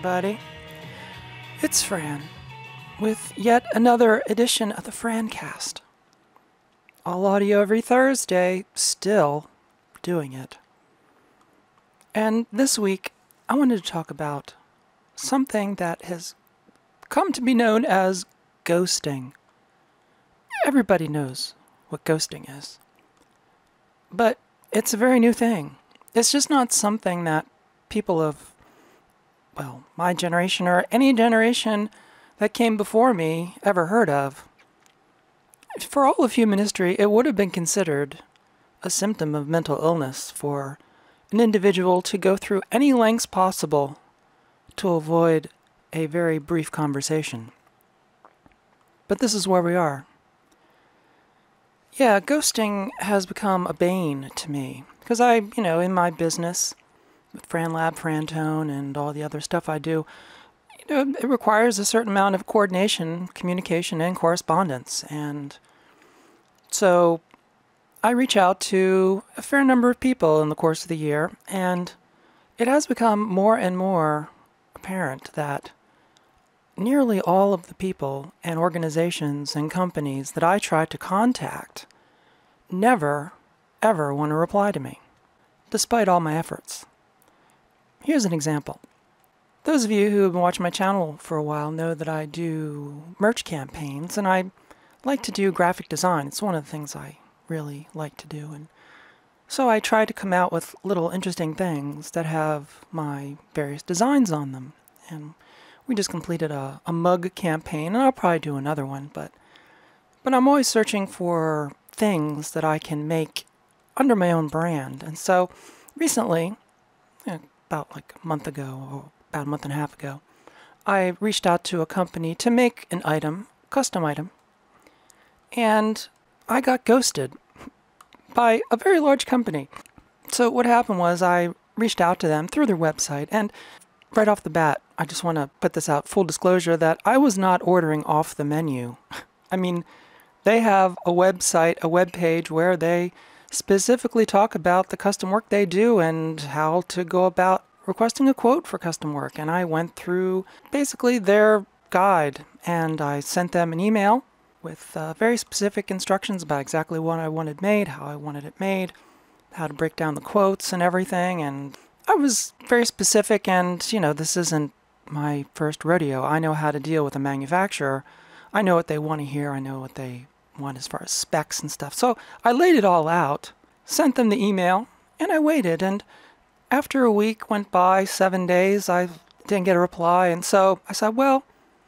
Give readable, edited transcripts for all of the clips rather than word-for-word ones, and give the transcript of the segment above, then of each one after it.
everybody. It's Fran, with yet another edition of the Francast. All audio every Thursday, still doing it. And this week, I wanted to talk about something that has come to be known as ghosting. Everybody knows what ghosting is. But it's a very new thing. It's just not something that people of, well, my generation or any generation that came before me ever heard of. For all of human history, it would have been considered a symptom of mental illness for an individual to go through any lengths possible to avoid a very brief conversation. But this is where we are. Yeah, ghosting has become a bane to me because in my business, with FranLab, Frantone, and all the other stuff I do, it requires a certain amount of coordination, communication, and correspondence. And so I reach out to a fair number of people in the course of the year, and it has become more and more apparent that nearly all of the people and organizations and companies that I try to contact never, ever want to reply to me, despite all my efforts. Here's an example. Those of you who have been watching my channel for a while know that I do merch campaigns, and I like to do graphic design. It's one of the things I really like to do. And so I try to come out with little interesting things that have my various designs on them. And we just completed a mug campaign, and I'll probably do another one. But I'm always searching for things that I can make under my own brand. And so recently, about like a month ago, or about a month and a half ago, I reached out to a company to make an item, custom item, and I got ghosted by a very large company. So what happened was I reached out to them through their website, and right off the bat, I just want to put this out, full disclosure, that I was not ordering off the menu. I mean, they have a website, a web page where they specifically talk about the custom work they do and how to go about requesting a quote for custom work. And I went through basically their guide, and I sent them an email with very specific instructions about exactly what I wanted made, how I wanted it made, how to break down the quotes and everything. And I was very specific, and this isn't my first rodeo. I know how to deal with a manufacturer. I know what they want to hear. I know what they want as far as specs and stuff. So I laid it all out, sent them the email, and I waited. And after a week went by, 7 days, I didn't get a reply. And so I said, well,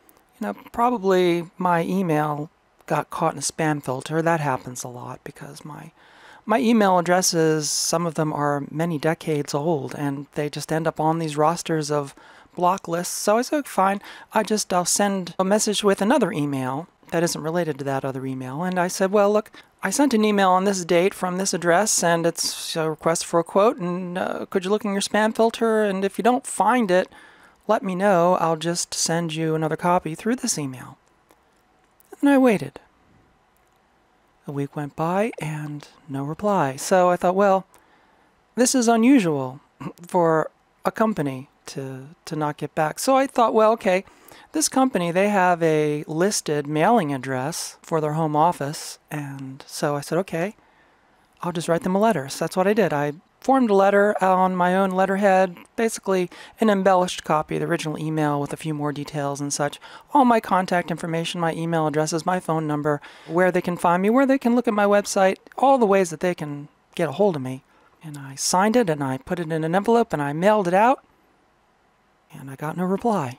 probably my email got caught in a spam filter. That happens a lot because my email addresses, some of them are many decades old, and they just end up on these rosters of block lists. So I said, fine, I'll send a message with another email that isn't related to that other email. And I said, well, look, I sent an email on this date from this address, and it's a request for a quote, and could you look in your spam filter? And if you don't find it, let me know. I'll just send you another copy through this email. And I waited. A week went by, and no reply. So I thought, well, this is unusual for a company to not get back. So I thought, well, okay, this company, they have a listed mailing address for their home office. And so I said, okay, I'll just write them a letter. So that's what I did. I formed a letter on my own letterhead, basically an embellished copy of the original email with a few more details and such. All my contact information, my email addresses, my phone number, where they can find me, where they can look at my website, all the ways that they can get a hold of me. And I signed it, and I put it in an envelope, and I mailed it out, and I got no reply.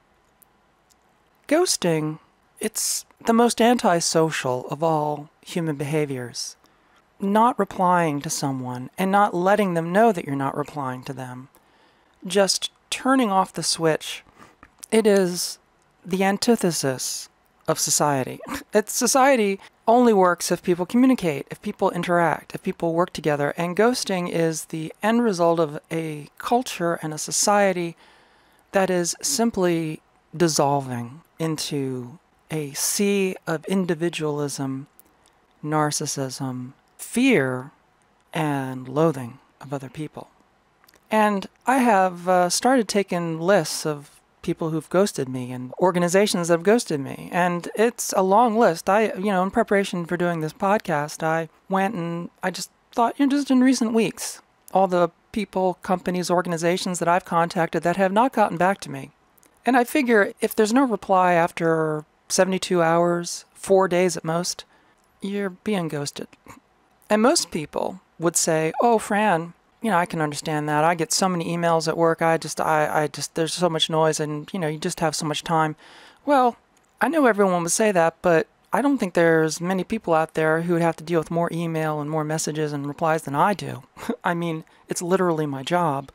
Ghosting, it's the most antisocial of all human behaviors. Not replying to someone and not letting them know that you're not replying to them. Just turning off the switch. It is the antithesis of society. Society only works if people communicate, if people interact, if people work together. And ghosting is the end result of a culture and a society that is simply dissolving into a sea of individualism, narcissism, fear, and loathing of other people. And I have started taking lists of people who've ghosted me and organizations that have ghosted me. And it's a long list. In preparation for doing this podcast, I went and I just thought, just in recent weeks, all the people, companies, organizations that I've contacted that have not gotten back to me. And I figure if there's no reply after 72 hours, 4 days at most, you're being ghosted. And most people would say, oh, Fran, I can understand that. I get so many emails at work. I just, there's so much noise and, you just have so much time. Well, I know everyone would say that, but I don't think there's many people out there who would have to deal with more email and more messages and replies than I do. I mean, it's literally my job.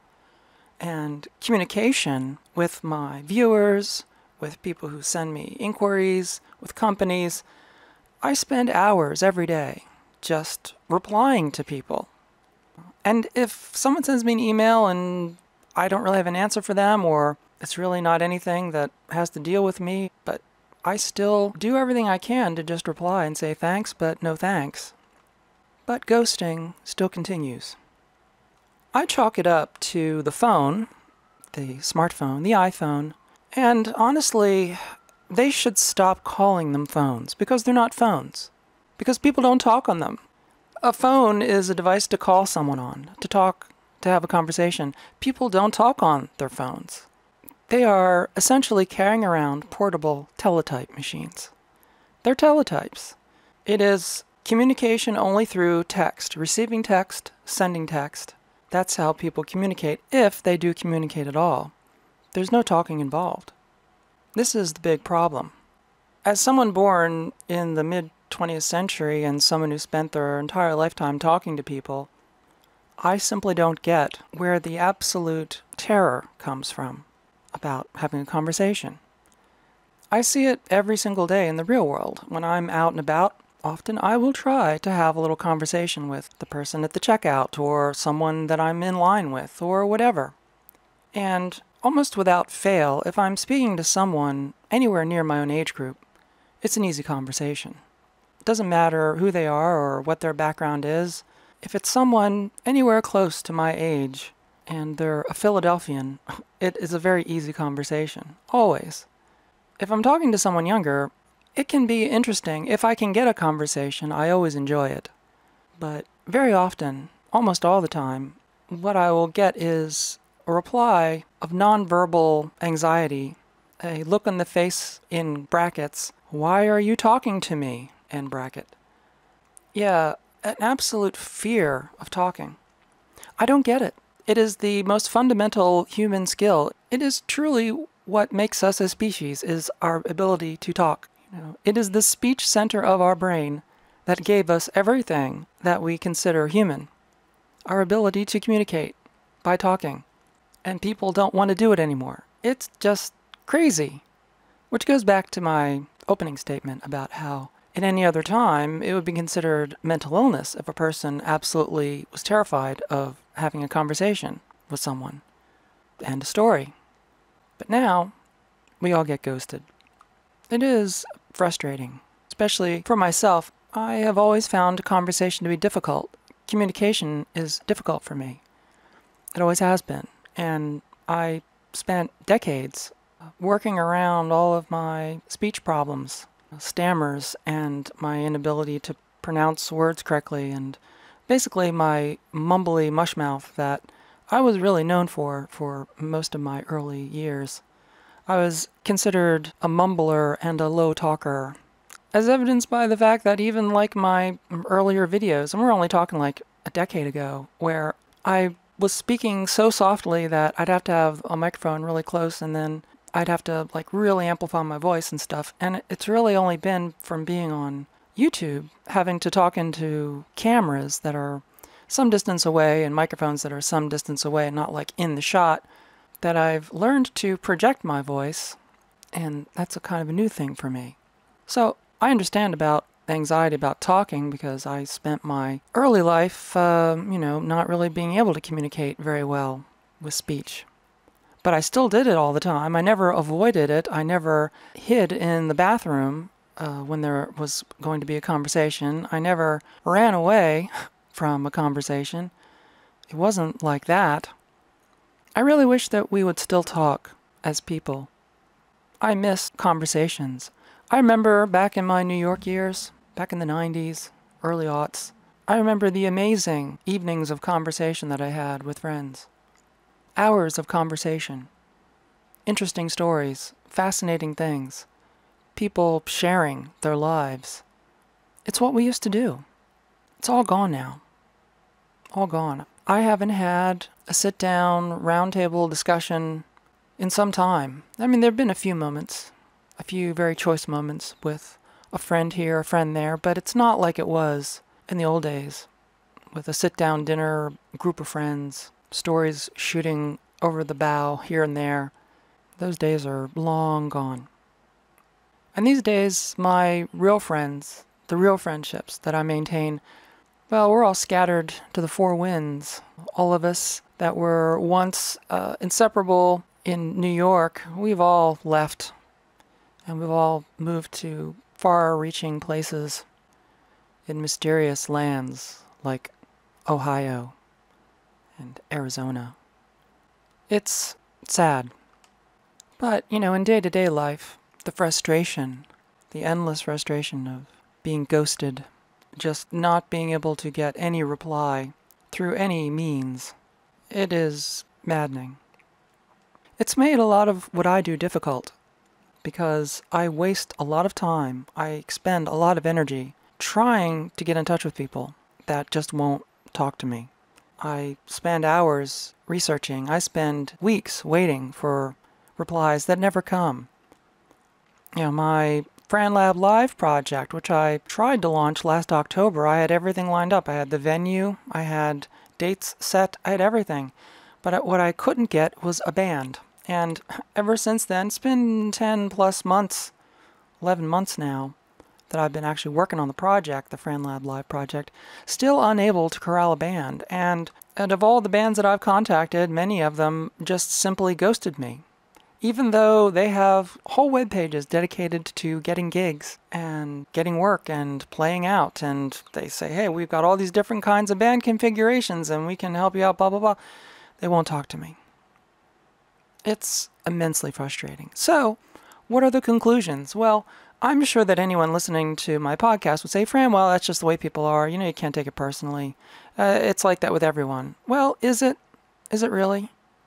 And communication with my viewers, with people who send me inquiries, with companies, I spend hours every day just replying to people. And if someone sends me an email and I don't really have an answer for them, or it's really not anything that has to deal with me, but I still do everything I can to just reply and say thanks, but no thanks. But ghosting still continues. I chalk it up to the phone, the smartphone, the iPhone, and honestly, they should stop calling them phones because they're not phones. Because people don't talk on them. A phone is a device to call someone on, to talk, to have a conversation. People don't talk on their phones. They are essentially carrying around portable teletype machines. They're teletypes. It is communication only through text, receiving text, sending text. That's how people communicate, if they do communicate at all. There's no talking involved. This is the big problem. As someone born in the mid-20th century and someone who spent their entire lifetime talking to people, I simply don't get where the absolute terror comes from about having a conversation. I see it every single day in the real world. When I'm out and about, often I will try to have a little conversation with the person at the checkout or someone that I'm in line with or whatever. And almost without fail, if I'm speaking to someone anywhere near my own age group, it's an easy conversation. It doesn't matter who they are or what their background is. If it's someone anywhere close to my age and they're a Philadelphian, it is a very easy conversation, always. If I'm talking to someone younger, it can be interesting. If I can get a conversation, I always enjoy it. But very often, almost all the time, what I will get is a reply of nonverbal anxiety, a look on the face in brackets, "Why are you talking to me?" in bracket. Yeah, an absolute fear of talking. I don't get it. It is the most fundamental human skill. It is truly what makes us a species, is our ability to talk. It is the speech center of our brain that gave us everything that we consider human. Our ability to communicate by talking. And people don't want to do it anymore. It's just crazy. Which goes back to my opening statement about how in any other time it would be considered mental illness if a person absolutely was terrified of having a conversation with someone. End of story. But now, we all get ghosted. It is frustrating, especially for myself. I have always found conversation to be difficult. Communication is difficult for me. It always has been. And I spent decades working around all of my speech problems, stammers, and my inability to pronounce words correctly, and basically my mumbly mushmouth that I was really known for most of my early years. I was considered a mumbler and a low talker, as evidenced by the fact that even like my earlier videos, and we're only talking like a decade ago, where I was speaking so softly that I'd have to have a microphone really close and then I'd have to like really amplify my voice and stuff. And it's really only been from being on YouTube, having to talk into cameras that are some distance away and microphones that are some distance away, not like in the shot, that I've learned to project my voice, and that's a kind of a new thing for me. So I understand about anxiety about talking because I spent my early life, not really being able to communicate very well with speech. But I still did it all the time. I never avoided it. I never hid in the bathroom when there was going to be a conversation. I never ran away from a conversation. It wasn't like that. I really wish that we would still talk as people I miss conversations. I remember back in my New York years, back in the 90s, early aughts, I remember the amazing evenings of conversation that I had with friends. Hours of conversation. Interesting stories, fascinating things, people sharing their lives. It's what we used to do. It's all gone now. All gone. I haven't had a sit-down, roundtable discussion in some time. I mean, there have been a few moments, a few very choice moments with a friend here, a friend there, but it's not like it was in the old days, with a sit-down dinner, group of friends, stories shooting over the bow here and there. Those days are long gone. And these days, my real friends, the real friendships that I maintain, well, we're all scattered to the four winds. All of us that were once inseparable in New York, we've all left, and we've all moved to far-reaching places in mysterious lands like Ohio and Arizona. It's sad. But, in day-to-day life, the frustration, the endless frustration of being ghosted, just not being able to get any reply through any means, it is maddening. It's made a lot of what I do difficult, because I waste a lot of time, I expend a lot of energy trying to get in touch with people that just won't talk to me. I spend hours researching. I spend weeks waiting for replies that never come. My FranLab Live project, which I tried to launch last October, I had everything lined up. I had the venue, I had dates set, I had everything. But what I couldn't get was a band. And ever since then, it's been 10 plus months, 11 months now, that I've been actually working on the project, the FranLab Live project, still unable to corral a band. And of all the bands that I've contacted, many of them just simply ghosted me. Even though they have whole web pages dedicated to getting gigs and getting work and playing out, and they say, hey, we've got all these different kinds of band configurations and we can help you out, blah, blah, blah. They won't talk to me. It's immensely frustrating. So, what are the conclusions? Well, I'm sure that anyone listening to my podcast would say, Fran, well, that's just the way people are. You can't take it personally. It's like that with everyone. Well, is it? Is it really?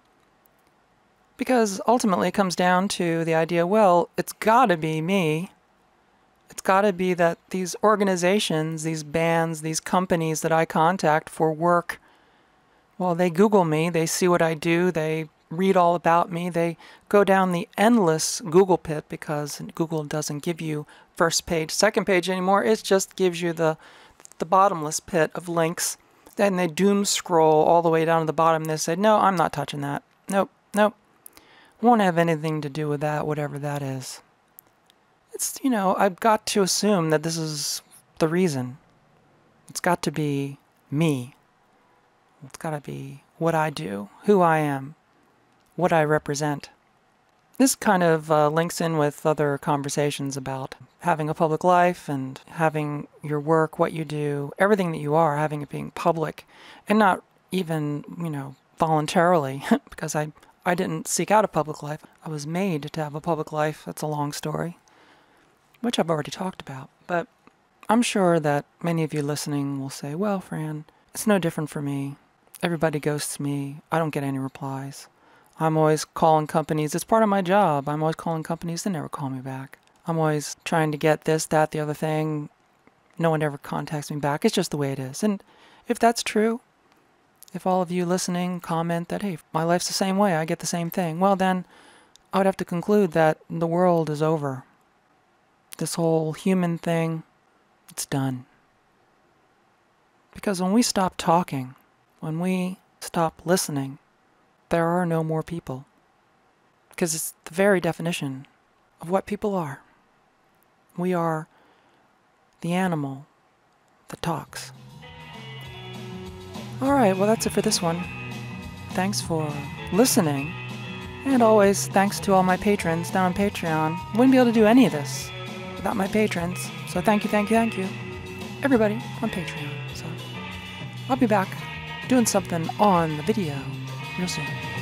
Because ultimately it comes down to the idea, well, it's got to be me. It's got to be that these organizations, these bands, these companies that I contact for work, well, they Google me, they see what I do, they read all about me, they go down the endless Google pit, because Google doesn't give you first page, second page anymore. It just gives you the bottomless pit of links. Then they doom scroll all the way down to the bottom. They say, no, I'm not touching that. Nope. Won't have anything to do with that, whatever that is. It's, I've got to assume that this is the reason. It's got to be me. It's got to be what I do, who I am, what I represent. This kind of links in with other conversations about having a public life and having your work, what you do, everything that you are, having it being public, and not even, voluntarily, because I didn't seek out a public life. I was made to have a public life. That's a long story, which I've already talked about. But I'm sure that many of you listening will say, well, Fran, it's no different for me. Everybody ghosts me. I don't get any replies. I'm always calling companies. It's part of my job. I'm always calling companies. They never call me back. I'm always trying to get this, that, the other thing. No one ever contacts me back. It's just the way it is. And if that's true, if all of you listening comment that, hey, my life's the same way, I get the same thing, well then, I would have to conclude that the world is over. This whole human thing, it's done. Because when we stop talking, when we stop listening, there are no more people. Because it's the very definition of what people are. We are the animal that talks. Alright, well that's it for this one. Thanks for listening. And always thanks to all my patrons down on Patreon. Wouldn't be able to do any of this without my patrons. So thank you. Everybody on Patreon. So I'll be back doing something on the video real soon.